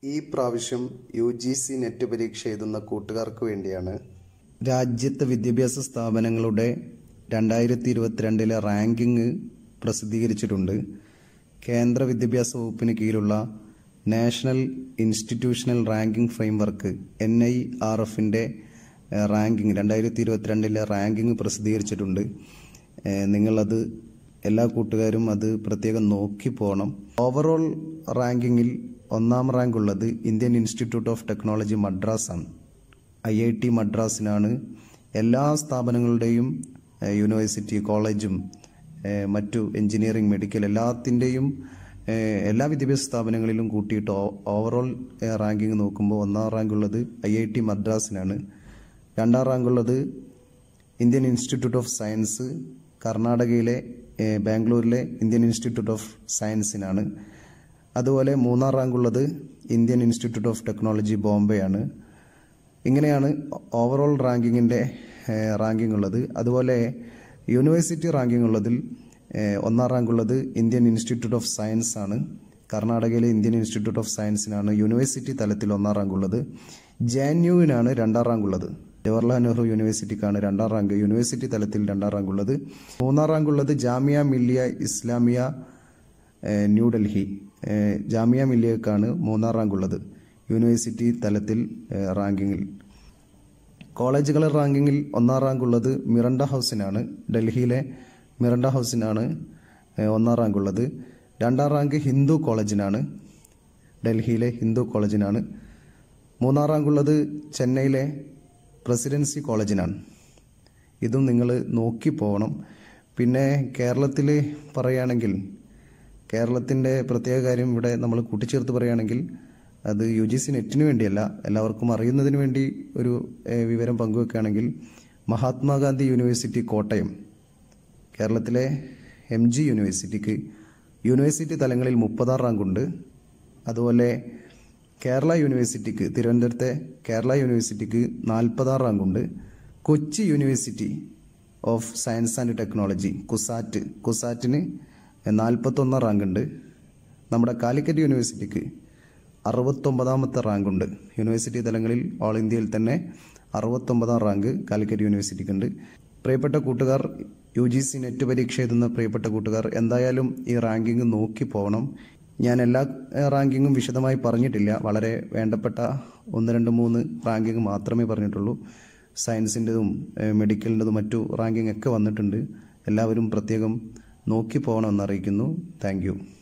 ഈ പ്രാവശ്യം UGC net പരീക്ഷ എഴുതുന്ന കൂട്ടുകാർക്ക് വേണ്ടിയാണ്. രാജ്യത്തെ വിദ്യാഭ്യാസ സ്ഥാപനങ്ങളുടെ 2022 റാങ്കിങ് പ്രസിദ്ധീകരിച്ചിട്ടുണ്ട്. കേന്ദ്ര വിദ്യാഭ്യാസ വകുപ്പിന് കീഴിലുള്ള നാഷണൽ ഇൻസ്റ്റിറ്റ്യൂഷണൽ റാങ്കിങ് ഫ്രെയിംവർക്ക് NIRFന്റെ റാങ്കിങ് 2022 റാങ്കിങ് പ്രസിദ്ധീകരിച്ചിട്ടുണ്ട്. നിങ്ങളത് എല്ലാ കൂട്ടുകാരും അത് പ്രത്യേകം നോക്കി പോകണം. ഓവറോൾ റാങ്കിങ്ങിൽ 1ാം റാങ്ക് ഉള്ളത് Indian Institute of Technology Madras ആണ്. IIT മദ്രാസിനാണ്. എല്ലാ സ്ഥാപനങ്ങളുടെയും യൂണിവേഴ്സിറ്റി, കോളേജും മറ്റു എഞ്ചിനീയറിംഗ്, മെഡിക്കൽ എല്ലാത്തിൻ്റെയും എല്ലാ വിദ്യാഭ്യാസ സ്ഥാപനങ്ങളിലും കൂട്ടിയിട്ട് ഓവറോൾ റാങ്കിങ് നോക്കുമ്പോൾ 1ാം റാങ്ക് ഉള്ളത് IIT മദ്രാസിനാണ്. 2ാം റാങ്ക് ഉള്ളത് ഇന്ത്യൻ ഇൻസ്റ്റിറ്റ്യൂട്ട് ഓഫ് സയൻസ്, കർണാടകയിലെ ബാംഗ്ലൂരിലെ ഇന്ത്യൻ ഇൻസ്റ്റിറ്റ്യൂട്ട് ഓഫ് സയൻസിനാണ്. അതുപോലെ 3ാം റാങ്ക് ഉള്ളത് Indian Institute of Technology Bombay ആണ്. ഇങ്ങനെയാണ് ഓവറോൾ റാങ്കിങ്ങിൻ്റെ റാങ്കിങ് ഉള്ളത്. അതുപോലെ യൂണിവേഴ്സിറ്റി റാങ്കിങ് ഉള്ളതിൽ 1ാം റാങ്ക് ഉള്ളത് ഇന്ത്യൻ ഇൻസ്റ്റിറ്റ്യൂട്ട് ഓഫ് സയൻസ് ആണ്. കർണാടകയിലെ ഇന്ത്യൻ ഇൻസ്റ്റിറ്റ്യൂട്ട് ഓഫ് സയൻസിനാണ് യൂണിവേഴ്സിറ്റി തലത്തിൽ 1ാം റാങ്ക് ഉള്ളത്. JNUവിനാണ് 2ാം റാങ്ക് ഉള്ളത്. ജവഹർലാൽ നെഹ്റു യൂണിവേഴ്സിറ്റിക്കാണ് 2ാം റാങ്ക്, യൂണിവേഴ്സിറ്റി തലത്തിൽ 2ാം റാങ്ക് ഉള്ളത്. 3ാം റാങ്ക് ഉള്ളത് ജാമിയ മില്ലിയ ഇസ്ലാമിയ ന്യൂഡൽഹി, ജാമിയ മില്ലിയക്കാണ് 3ാം റാങ്ക് ഉള്ളത് യൂണിവേഴ്സിറ്റി തലത്തിൽ റാങ്കിങ്ങിൽ. കോളേജുകളുടെ റാങ്കിങ്ങിൽ 1ാം റാങ്ക് ഉള്ളത് മിറണ്ട ഹൗസിനാണ്. ഡൽഹിയിലെ മിറണ്ട ഹൗസിനാണ് 1ാം റാങ്ക് ഉള്ളത്. 2ാം റാങ്ക് ഹിന്ദു കോളേജിനാണ്, ഡൽഹിയിലെ ഹിന്ദു കോളേജിനാണ്. 3ാം റാങ്ക് ഉള്ളത് ചെന്നൈയിലെ പ്രസിഡൻസി കോളേജിനാണ്. ഇതും നിങ്ങൾ നോക്കി പോകണം. പിന്നെ കേരളത്തിൽ പറയുകയാണെങ്കിൽ, കേരളത്തിൻ്റെ പ്രത്യേക കാര്യം ഇവിടെ നമ്മൾ കൂട്ടിച്ചേർത്ത് പറയുകയാണെങ്കിൽ, അത് UGC നെറ്റിന് വേണ്ടിയല്ല, എല്ലാവർക്കും അറിയുന്നതിന് വേണ്ടി ഒരു വിവരം പങ്കുവെക്കുകയാണെങ്കിൽ, മഹാത്മാഗാന്ധി യൂണിവേഴ്സിറ്റി കോട്ടയം, കേരളത്തിലെ MG യൂണിവേഴ്സിറ്റിക്ക് യൂണിവേഴ്സിറ്റി തലങ്ങളിൽ 30ാം റാങ്കുണ്ട്. അതുപോലെ കേരള യൂണിവേഴ്സിറ്റിക്ക്, തിരുവനന്തപുരത്തെ കേരള യൂണിവേഴ്സിറ്റിക്ക് 40ാം റാങ്കുണ്ട്. Kochi University of Science and Technology കുസാറ്റിന് 41ാം റാങ്കുണ്ട്. നമ്മുടെ കാലിക്കറ്റ് യൂണിവേഴ്സിറ്റിക്ക് 69ാമത്തെ റാങ്കുണ്ട്. യൂണിവേഴ്സിറ്റി തലങ്ങളിൽ ഓൾ ഇന്ത്യയിൽ തന്നെ 69ാം റാങ്ക് കാലിക്കറ്റ് യൂണിവേഴ്സിറ്റിക്കുണ്ട്. പ്രിയപ്പെട്ട കൂട്ടുകാർ, UGC നെറ്റ് പരീക്ഷ എഴുതുന്ന പ്രിയപ്പെട്ട കൂട്ടുകാർ എന്തായാലും ഈ റാങ്കിങ് നോക്കി പോകണം. ഞാൻ എല്ലാ റാങ്കിങ്ങും വിശദമായി പറഞ്ഞിട്ടില്ല. വളരെ വേണ്ടപ്പെട്ട 1, 2, 3 റാങ്കിങ് മാത്രമേ പറഞ്ഞിട്ടുള്ളൂ. സയൻസിൻ്റെതും മെഡിക്കലിൻ്റെതും മറ്റു റാങ്കിങ് ഒക്കെ വന്നിട്ടുണ്ട്. എല്ലാവരും പ്രത്യേകം നോക്കി പോകണമെന്ന് അറിയിക്കുന്നു. Thank U.